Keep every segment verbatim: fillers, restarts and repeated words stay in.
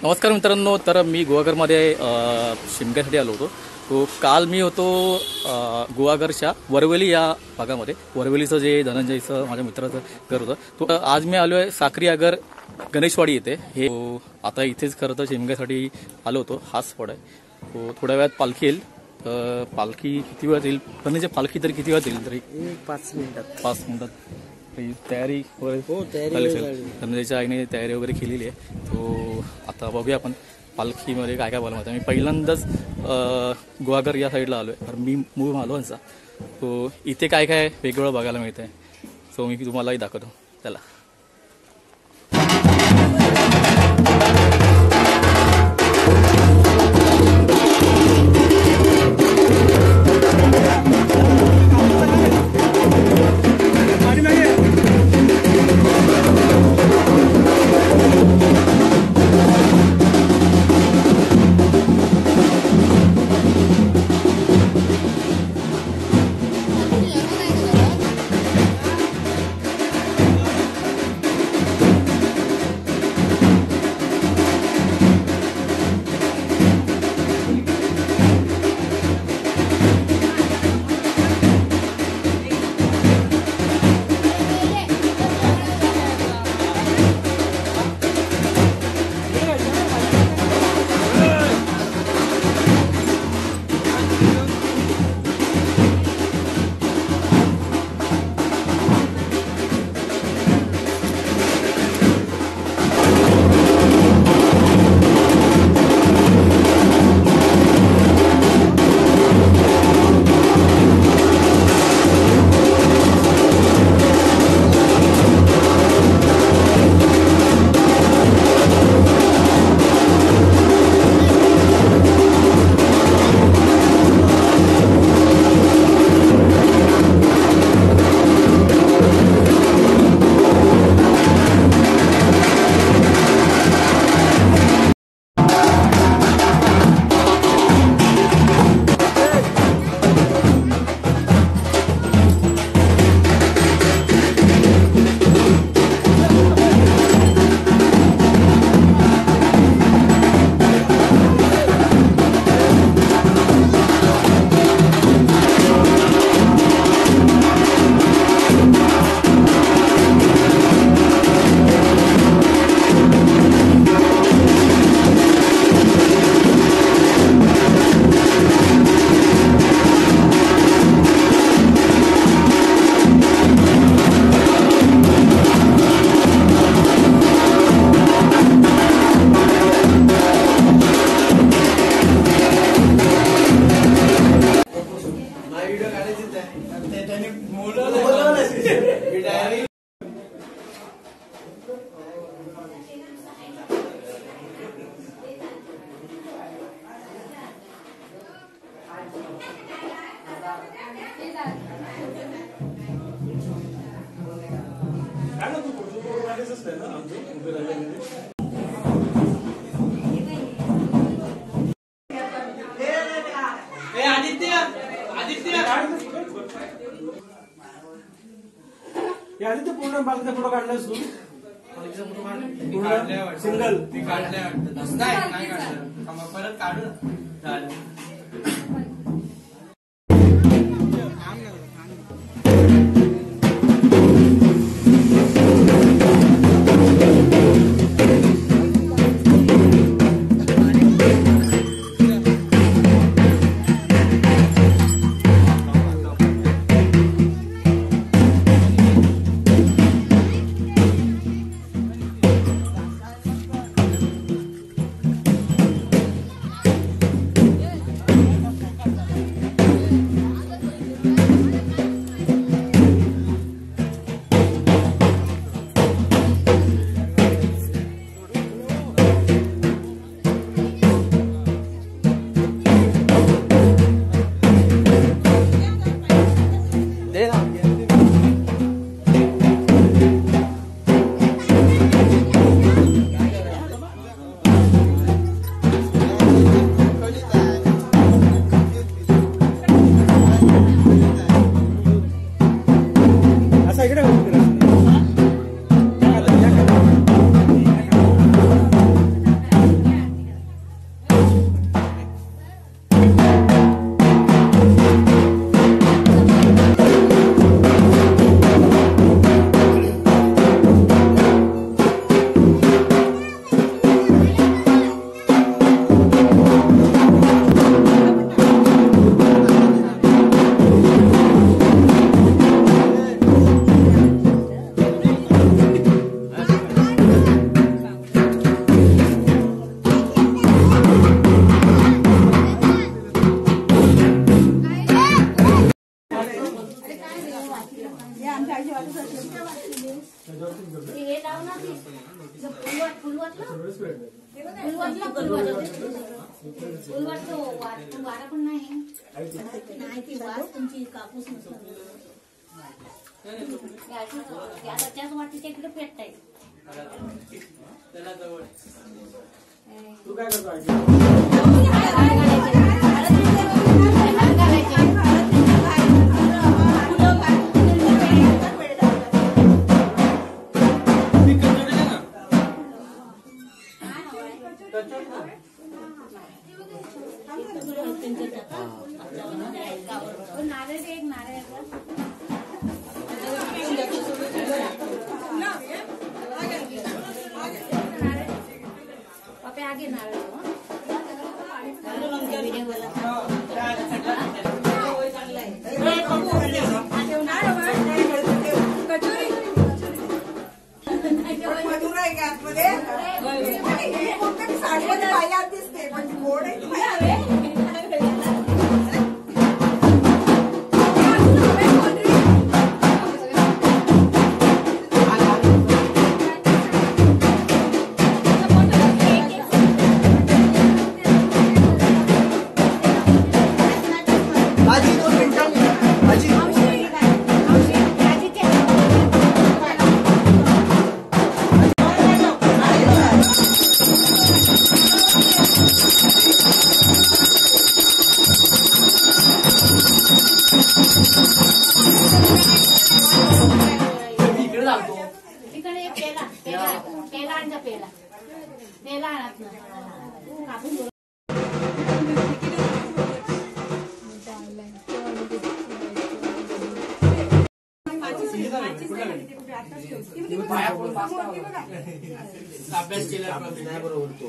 नमस्कार मित्रांनो, तर मी गुहागरमध्ये शिमग्यासाठी आलो होतो. तो काल मी होतो गुहागरच्या वरवेली या भागामध्ये. वरवेलीचं जे धनंजयचं माझ्या मित्राचं घर होतं, तो आज मी आलो आहे साखरी आगर गणेशवाडी येथे. हे आता इथेच खरं तर शिमग्यासाठी आलो होतो. हाच स्पॉट आहे. तो थोड्या वेळात पालखी येईल. पालखी किती वेळात येईल? म्हणजे पालखी तरी किती वेळात येईल? तरी पाच मिनिटात पाच मिनिटात तयारी वगैरे हो तयारी धनंजयच्या आईने तयारी वगैरे केलेली आहे. तो आता बघूया आपण पालखीमध्ये काय काय बोलायला माहिती. मी पहिल्यांदाच गुहागर या साईडला आलो आहे, तर मी मूळ मालवणचा. तो इथे काय काय वेगवेगळं बघायला मिळतं आहे, सो मी तुम्हालाही दाखवतो. चला. आदित्य पूर्ण बालकीचा फोटो काढलास तू? सिंगल ती काढल्या नाही काढलं परत काढू. वारा पण नाही नाही ती वास तुमची कापूस नसतो त्याच वाटीच्या इकडे पेटताय तू काय करतो नारळ एक नारळ पप्पे आगे नारळ दिसते पण गोड अभ्यास केला बरोबर तो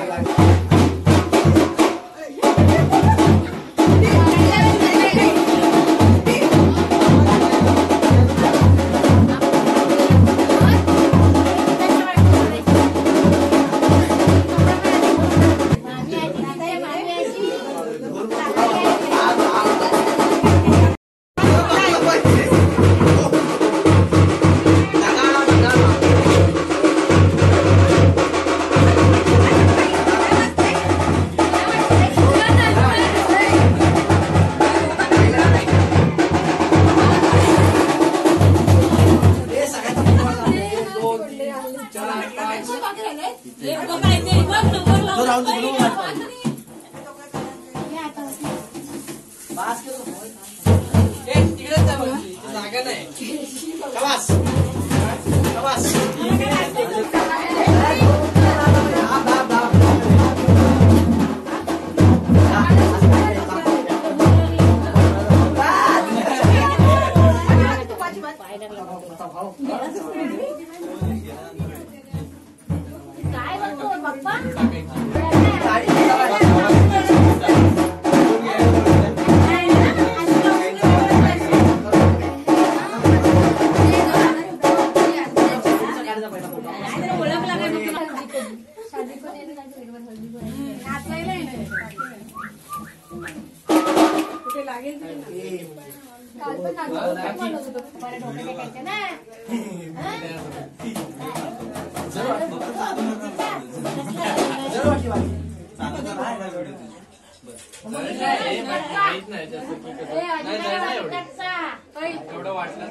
एवढं वाटलं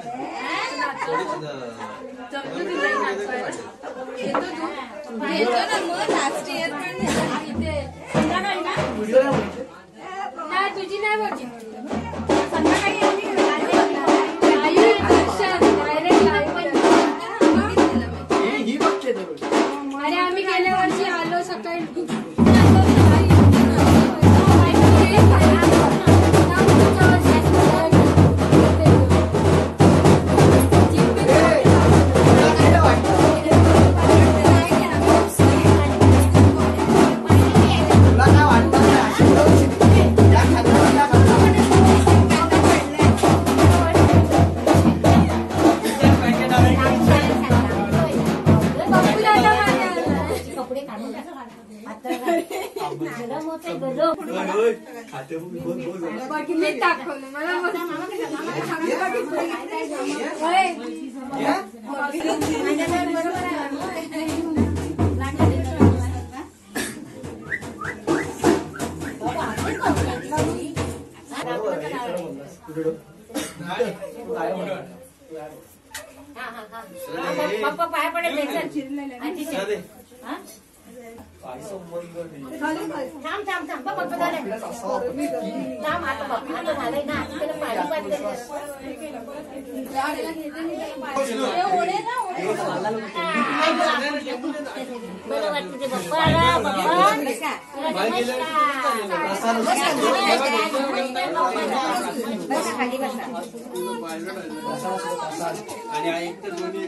तुझी नाही बघी अरे आम्ही गेल्या वर्षी आलो सकाळी पप्पा पाय पडेल थांब थांब थांब पप्पा झालं थांब आता पप्पा आता झालंय ना तिकडे पाणी पाणी बरं वाटतं ते पप्पा आणि एक तर दोन्ही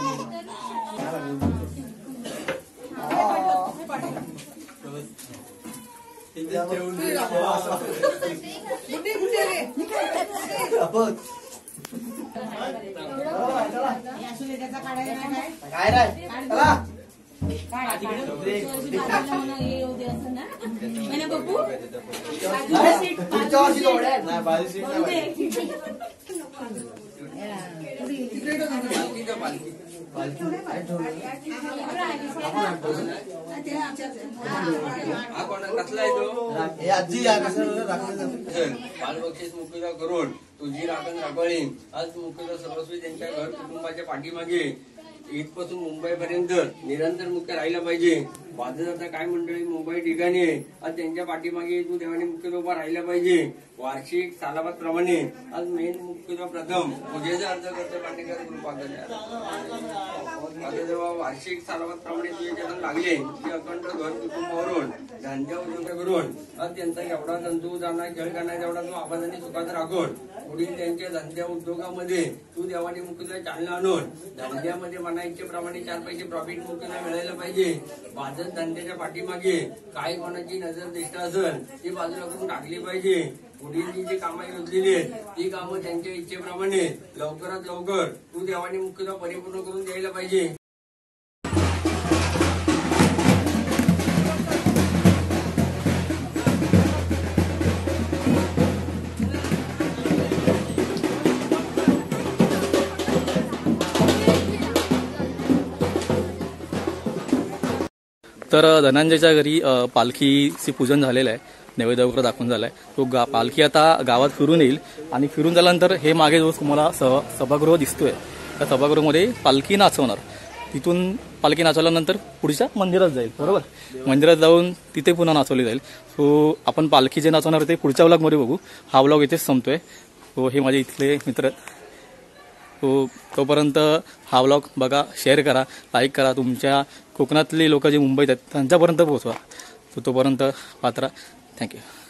बालबक्षीस मुख्यता करून तुझी राखण राखळीन. आज मुख्यता सर्वस्वी त्यांच्या घर कुटुंबाच्या पाठीमागे इथपासून मुंबईपर्यंत निरंतर मुख्य राहिला पाहिजे. वाददाता काय मंडळी मुंबई ठिकाणी आज त्यांच्या पाठीमागे तू देवाने मुख्यता उभा राहिला पाहिजे. वार्षिक सालाबाद प्रमाणे आज मेन मुख्यता प्रथम पूजेचा अर्ज करतो पाठीकर कृपा करण्यात. आता जेव्हा वार्षिक सालाबाद प्रमाणे तुझे ज्यांना लागले की अखंड घर कुटुंबावरून धंद्या उद्योग करून आज त्यांचा एवढा तंतू जाणार खेळ करणार एवढा तू आबादाने सुखाचा राखून पुढील त्यांच्या धंद्या उद्योगामध्ये तू देवाने मुख्यता चालना आणून धंद्यामध्ये मना इच्छेप्रमाणे चार पैसे प्रॉफिट मुख्यता मिळायला पाहिजे. बाजत धंद्याच्या पाठीमागे काय कोणाची नजर दिष्ट असेल ती बाजूला करून टाकली पाहिजे. पुढील जी जी कामं योजलेली आहेत ती कामं त्यांच्या इच्छेप्रमाणे लवकरात लवकर तू देवाने मुख्यता परिपूर्ण करून द्यायला पाहिजे. तर धनंजयच्या घरी पालखीचे पूजन झालेलं आहे. नैवेद्य वगैरे दाखवून झालाय. तो गा पालखी आता गावात फिरून येईल आणि फिरून झाल्यानंतर हे मागे जो तुम्हाला सभागृह दिसतोय त्या सभागृहामध्ये पालखी नाचवणार. तिथून पालखी नाचवल्यानंतर पुढच्या मंदिरात जाईल. बरोबर, मंदिरात जाऊन तिथे पुन्हा नाचवली जाईल. सो आपण पालखी जे नाचवणार ते पुढच्या व्लॉगमध्ये बघू. हा व्लॉग इथेच संपतोय. तो हे माझे इथले मित्र आहेत. तो तोपर्यंत हा व्लॉग बघा, शेअर करा, लाईक करा. तुमच्या कोकणातली लोक जे मुंबईत आहेत त्यांच्यापर्यंत पोहोचवा. तो तोपर्यंत पात्रा. थँक्यू.